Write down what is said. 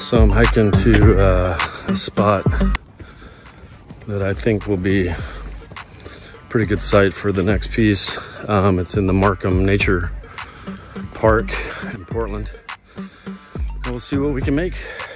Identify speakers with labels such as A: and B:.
A: So I'm hiking to a spot that I think will be a pretty good site for the next piece. It's in the Markham Nature Park in Portland. And we'll see what we can make.